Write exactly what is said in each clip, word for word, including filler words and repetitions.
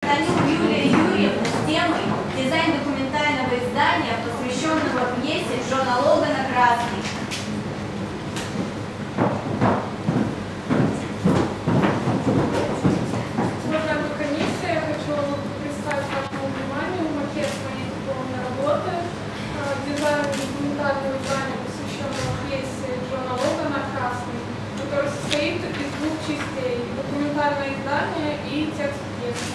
гостанем Юлия Юрьевна с темой «Дизайн документального издания, посвященного пьесе Джона Логана «Красный». Уважаемая комиссия, я хочу представить вашему вниманию макет моей дипломной работы «Дизайн документального издания, посвященного пьесе Джона Логана «Красный», который состоит из двух частей – документальное издание и текст пьесы.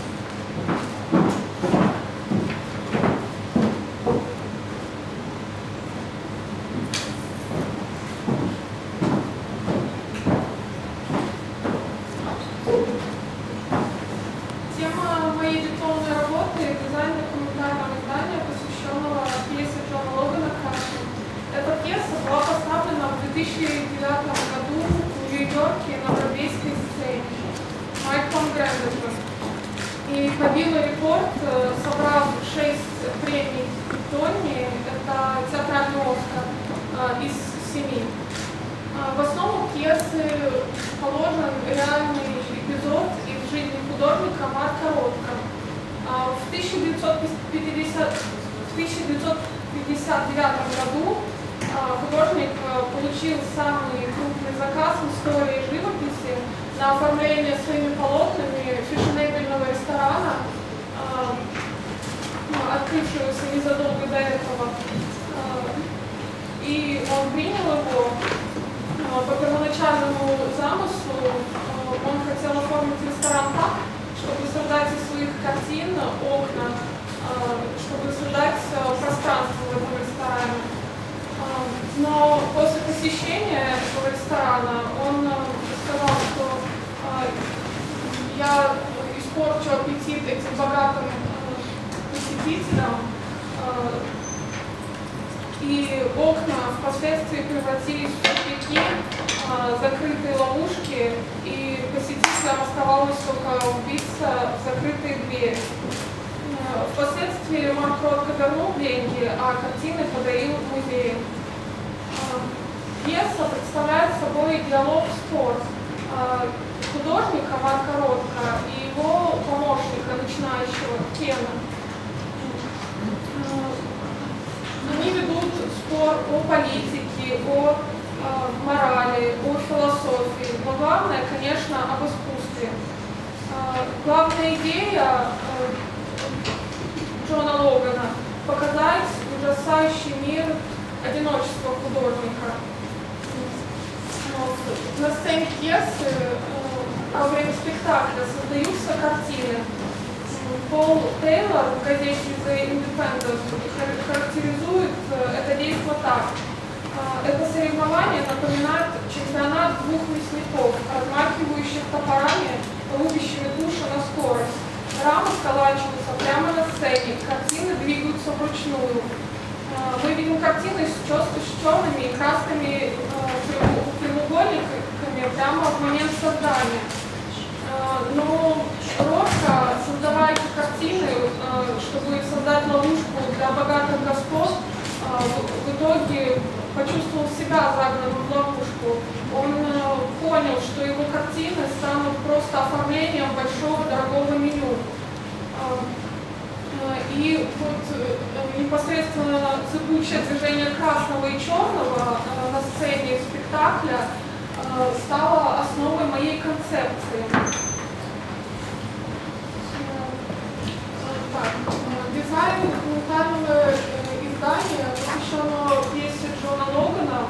Тема моей дипломной работы – дизайн документального издания, посвященного пьесе Джона Логана «Красный». Эта пьеса была поставлена в две тысячи девятом году в Нью-Йорке на бродвейской сцене Майклом Грэндоном. И побила рекорд, собрав шесть премий Тони, это театральный Оскар, из семи. В основу пьесы положен реальный эпизод из жизни художника Марка Ротко. В тысяча девятьсот пятьдесят девятом году художник получил самый крупный заказ в истории живописи на оформление своими полотнами фешенебельного ресторана, открывшегося незадолго до этого. И он принял его. По первоначальному замыслу он хотел оформить ресторан так, чтобы создать из своих картин окна, чтобы создать пространство в этом ресторане. Но после посещения этого ресторана он сказал, что я испорчу аппетит этим богатым посетителям, и окна впоследствии превратились в тупики, закрытые ловушки, и посетителям оставалось только убиться в закрытые двери. Впоследствии Марк Ротко вернул деньги, а картины подарил в музее. Пьеса представляет собой диалог-спор художника Марка Ротко и его помощника, начинающего Кена. Они ведут спор о политике, о э, морали, о философии, но главное, конечно, об искусстве. Э, главная идея э, Джона Логана – показать ужасающий мир одиночества художника. Вот. На сцене пьесы э, во время спектакля создаются картины. Пол Тейлор в газете The Independent характеризует это действие так. Это соревнование напоминает чемпионат двух мясников, размахивающих топорами, рубящими туши на скорость. Рамы сколачиваются прямо на сцене, картины двигаются вручную. Мы видим картины с черными и красными прямоугольниками прямо в момент создания. Но Ротко, создавая эти картины, чтобы создать ловушку для богатых господ, в итоге почувствовал себя загнанным в ловушку. Он понял, что его картины станут просто оформлением большого дорогого меню. И вот непосредственно цепучее движение красного и черного на сцене спектакля стало основой моей концепции. Так, дизайн документального издания, посвященного пьесе Джона Логана.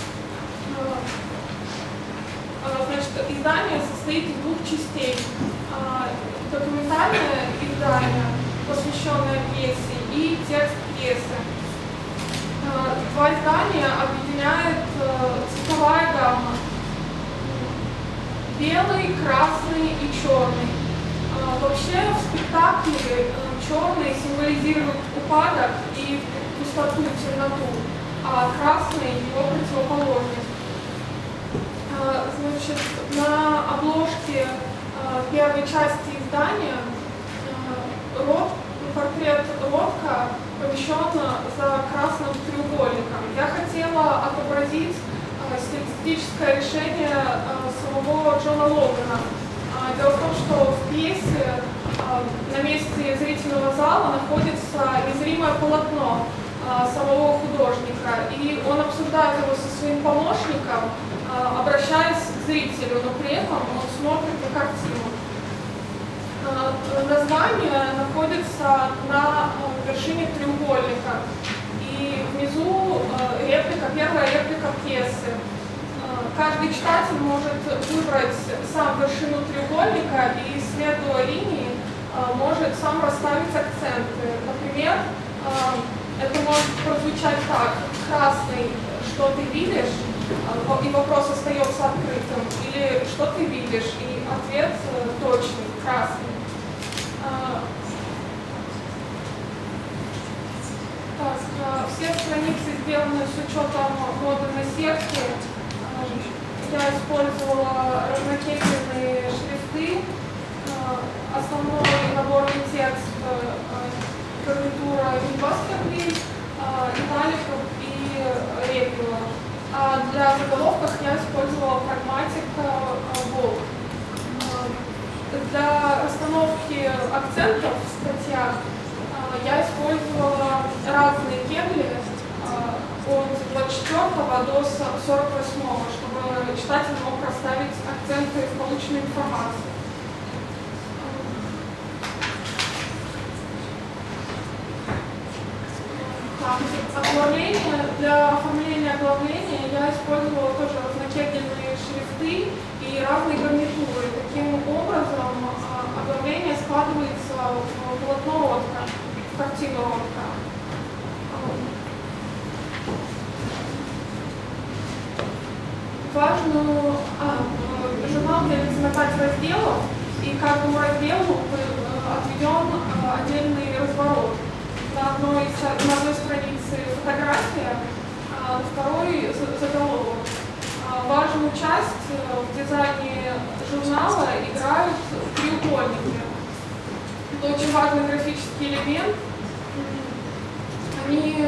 Значит, издание состоит из двух частей. Документальное издание, посвященное пьесе, и текст пьесы. Два издания объединяет цветовая гамма. Белый, красный и черный. Вообще в спектакле черный символизирует упадок и пустоту, темноту, а красный его противоположность. Значит, на обложке первой части издания Рот, портрет Ротко помещен за красным треугольником. Я хотела отобразить стилистическое решение самого Джона Логана. Дело в том, что в пьесе на месте поверхности зрительного зала находится незримое полотно самого художника, и он обсуждает его со своим помощником, обращаясь к зрителю, но при этом он смотрит на картину. Название находится на вершине треугольника, и внизу реплика, первая реплика пьесы. Каждый читатель может выбрать сам вершину треугольника и, следуя линии, может сам расставить акценты. Например, это может прозвучать так: красный, что ты видишь, и вопрос остается открытым, или что ты видишь, и ответ точный, красный. Так, все страницы сделаны с учетом моды на сердце. Я использовала разнокерельные шрифты, основной наборный текст, гарнитура Баскервиль, италиков и репила. А для заголовков я использовала прагматик Волк. Для расстановки акцентов в статьях я использовала разные кегли от двадцать четвёртого до сорок восьмого, чтобы читатель мог расставить акценты в полученной информации. Оглавление. Для оформления оглавления я использовала тоже разнокегельные шрифты и разные гарнитуры. Таким образом, оглавление складывается в полотно Ротко, в картину Ротко. Важную а, журнал делится на пять разделов, и каждому разделу отведен отдельный разворот. На одной, на одной странице фотография, а на второй заголовок. Важную часть в дизайне журнала играют треугольники. Это очень важный графический элемент. Они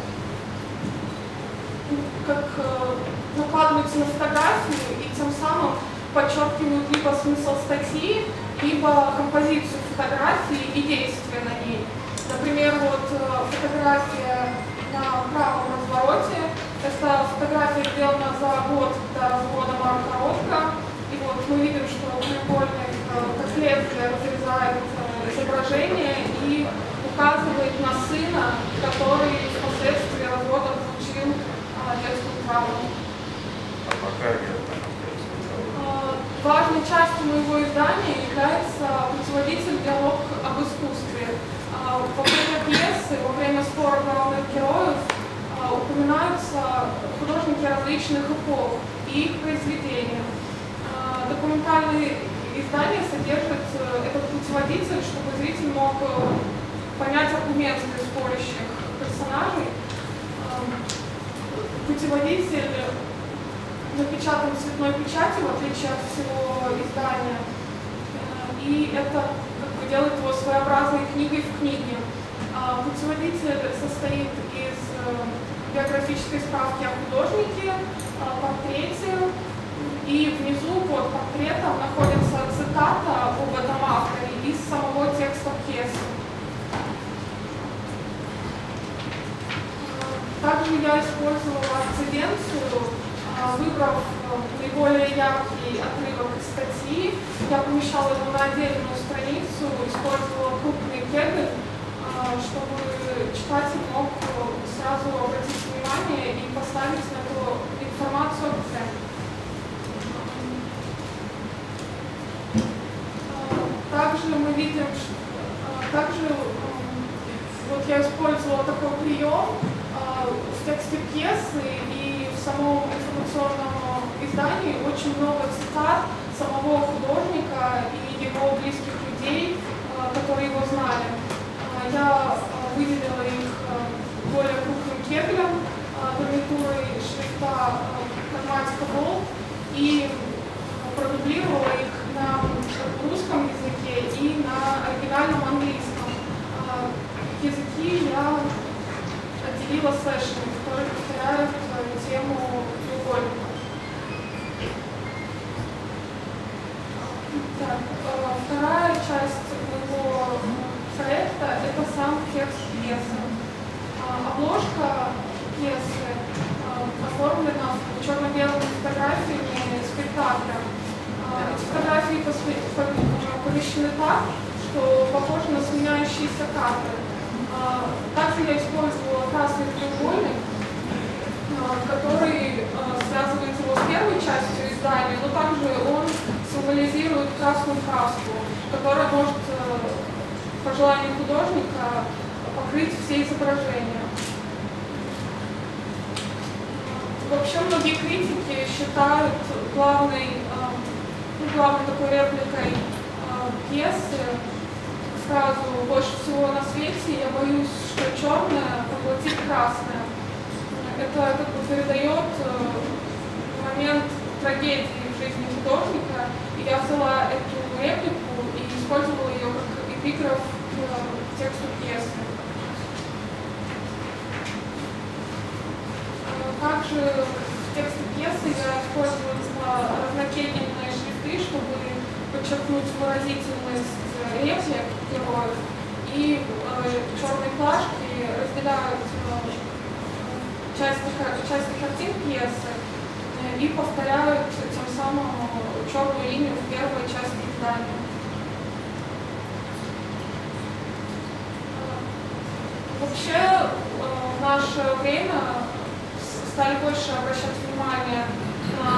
как накладываются на фотографию и тем самым подчеркивают либо смысл статьи, либо композицию фотографии и действия на ней. Например, вот фотография на правом развороте. Эта фотография сделана за год до развода Марка Ротко. И вот мы видим, что треугольник как лезвие разрезает изображение и указывает на сына, который впоследствии развода получил детскую травму. А пока я Важной частью моего издания является путеводитель «Диалог об искусстве». Во время пьесы, во время спора главных героев упоминаются художники различных эпох и их произведения. Документальные издания содержат этот путеводитель, чтобы зритель мог понять аргументы спорящих персонажей. Путеводитель напечатан цветной печатью, в отличие от всего издания. И это как бы делает его своеобразной книгой в книге. Путеводитель состоит из биографической справки о художнике, портрете, и внизу под портретом находится цитата об этом авторе из самого текста пьесы. Также я использовала акциденцию, выбрав наиболее яркий отрывок из статьи. Я помещала его на отдельную страницу, использовала крупный кегель, чтобы читатель мог сразу обратить внимание и поставить на эту информацию акцент. Также мы видим, что также вот я использовала такой прием в тексте пьесы и в самом информационном издании очень много цитат самого художника и его близких людей, которые его знали. Я выделила их более крупным кегелем, гарнитурой шрифта прагматика Волк и продублировала их на русском языке и на оригинальном английском. Языки я отделила слэшами, которые повторяют тему треугольника. Так, вторая часть моего проекта пьесы. Обложка пьесы оформлена черно-белыми фотографиями спектакля. Эти фотографии помещены так, что похожи на сменяющиеся кадры. Также я использовала красный треугольник, который связывает его с первой частью издания, но также он символизирует красную краску, которая может, по желанию художника, покрыть все изображения. Вообще многие критики считают главной, ну, главной такой репликой пьесы фразу «больше всего на свете я боюсь, что черное поглотит красное». Это как бы передает момент трагедии в жизни художника, и я взяла эту реплику и использовала ее как эпиграф к тексту пьесы. Также в тексте пьесы я использовала разнокельные шрифты, чтобы подчеркнуть выразительность реплик героев, и э, черные плашки разделяют э, части, части картин пьесы э, и повторяют тем самым черную линию в первой части издания. Вообще э, в наше время стали больше обращать внимание на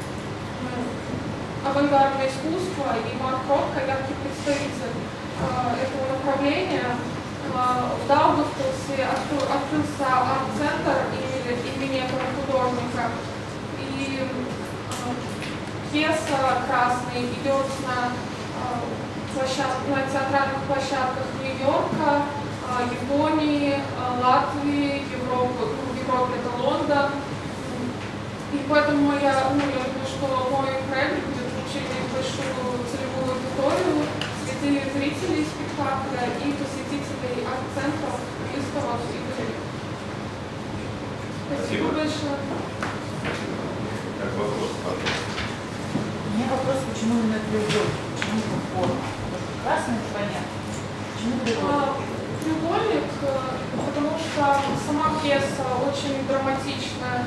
авангардное искусство, и Марк Ротко яркий представитель э, этого направления. Э, в Даугавпилсе открылся арт-центр имени этого художника, и э, пьеса «Красный» идет на, э, площад... на театральных площадках Нью-Йорка, э, Японии, э, Латвии, Европы. Европе это Лондон. И поэтому я, ну, я думаю, что мой проект будет вообще иметь большую целевую аудиторию среди зрителей спектакля и посетителей арт-центров, выставок и галерей. Спасибо большое. Так, вопрос, пожалуйста. У меня вопрос, почему именно треугольник? Почему его форма? Красный, это понятно. Почему треугольник? Треугольник, потому что сама пьеса очень драматичная.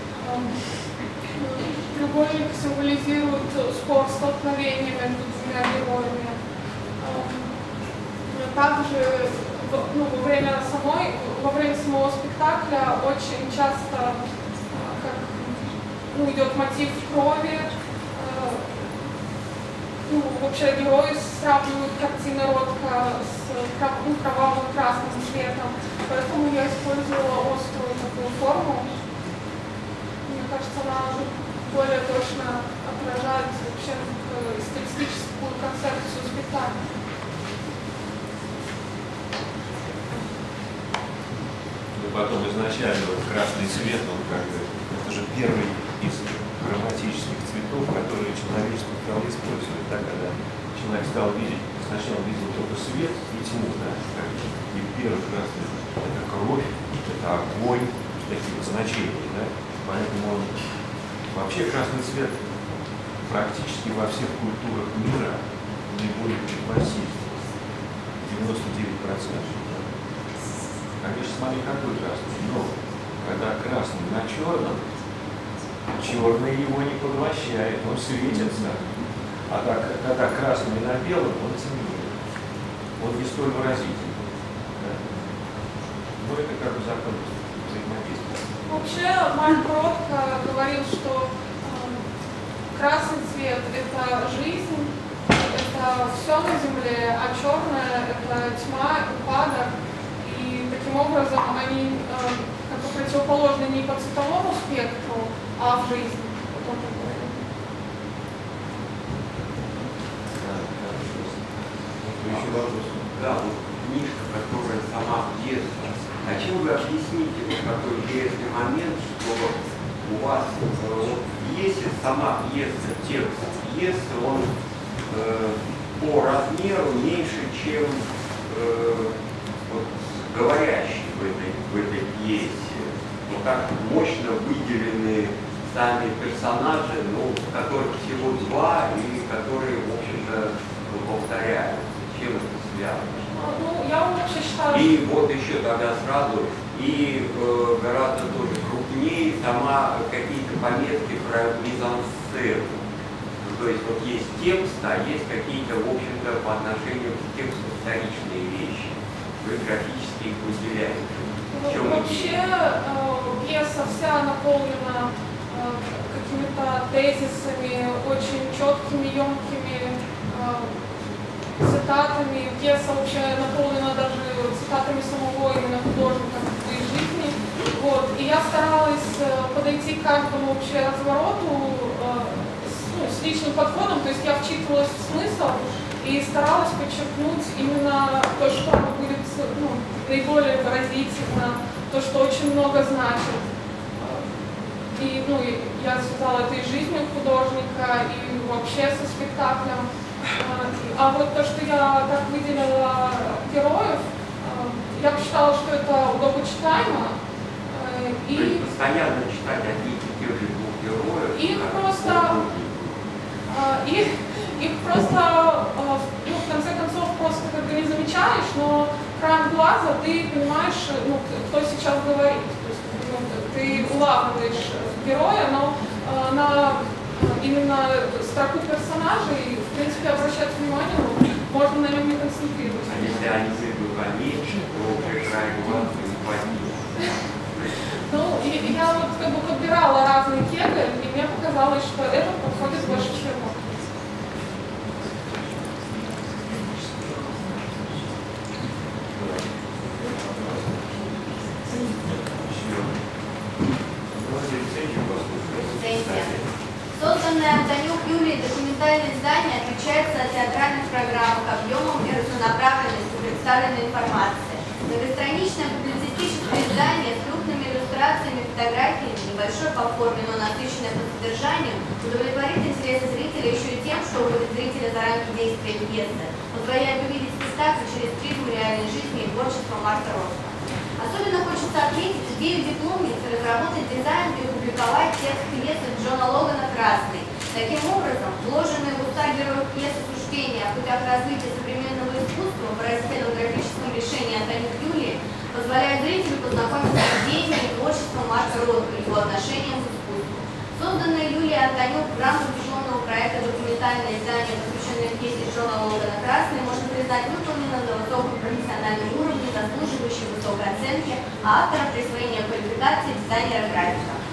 Треугольник символизирует спор, столкновение между двумя героями. Также ну, во, время самой, во время самого спектакля очень часто как, ну, идет мотив крови. Ну, вообще герои сравнивают картины Ротко с ну, кровавым красным цветом, поэтому я использовала острую такую форму. Мне кажется, она более точно отражает вообще стилистическую концепцию спектакля. Ну, потом изначально вот красный цвет, он как бы, это же первый из хроматических цветов, которые человечество стало использовать, да, когда человек стал видеть, сначала видел только свет и тьму, да, и первый красный — это кровь, это огонь, такие вот значения, да, поэтому он, вообще красный цвет практически во всех культурах мира наиболее предпочтительный, девяносто девять процентов. Да. Конечно, смотри, какой красный, но когда красный на черном, черный его не поглощает, он светится, а так, когда красный на белом, он темнеет, он не столь выразительный. Да? Но это как бы закон взаимодействия. Вообще, Марк Ротко говорил, что э, красный цвет – это жизнь, это все на земле, а черное – это тьма, упадок. И таким образом они э, как бы противоположны не по цветовому спектру, а в жизни. Вот он говорит. Еще вопрос. Да, вот книжка, которая сама пьеса. А чем вы объясните вот такой интересный момент, что у вас э, вот в пьесе сама пьеса, текст пьесы, он э, по размеру меньше, чем э, вот, говорящий в этой, в этой пьесе. Вот так мощно выделены сами персонажи, ну, которых всего два и которые, в общем-то, повторяются. Чем это связано? Ну, я вообще считаю, И вот еще тогда сразу, и э, гораздо тоже крупнее сама какие-то пометки про мизансцену. Ну, то есть вот есть текст, а есть какие-то, в общем-то, по отношению к тексту вторичные вещи. Вы графически их выделяете. В чем вообще идея? э, пьеса вся наполнена э, какими-то тезисами, очень четкими, емкими э, цитатами. Пьеса вообще наполнена даже цитатами самого именно художника из жизни. Вот. И я старалась э, подойти к каждому вообще развороту э, с, ну, с личным подходом, то есть я вчитывалась в смысл и старалась подчеркнуть именно то, что будет ну, наиболее выразительно, то, что очень много значит. И ну, я связала это и с жизнью художника, и вообще со спектаклем. А вот то, что я так выделила героев, я посчитала, что это удобочитаемо. И то есть постоянно читать одних и тех же двух героев. их как просто, их, их просто, ну, в конце концов, просто как бы не замечаешь, но краем глаза ты понимаешь, ну, кто сейчас говорит. То есть, ну, ты улавливаешь героя, но э, на именно строку персонажей, в принципе, обращать внимание, ну, можно на нем не концентрироваться. А если они выйдут поменьше, то уже краем глаза не хватит. Ну, и, и я вот как бы подбирала разные кеды, и мне показалось, что это подходит больше всего. Созданное Антонюк Юлией документальное издание отличается от театральных программ объемом и разнонаправленностью представленной информации. Многостраничное публицистическое издание с крупными иллюстрациями, фотографиями, небольшой по форме, но насыщенное по содержанию, удовлетворит интересы зрителя еще и тем, что выводит зрителя за рамки действия пьесы, позволяет увидеть спектакль через призму реальной жизни и творчества Марка Роса. Особенно хочется отметить идею дипломницы разработать дизайн и опубликовать текст пьесы Джона Логана «Красный». Таким образом, вложенные в уста героев пьесы суждения о путях развития современного искусства в выразительном графическом решении Антонюк Юлии позволяют зрителю познакомиться с идеями и творчеством Марка Роса и его отношением к искусству. Созданное Юлией Антонюк в рамках дипломного проекта документальное издание, посвященное пьесе Джона Логана «Красный», можно признать выполненным на высоком профессиональном уровне, заслуживающим высокой оценки, а автором присвоения квалификации дизайнера-графика.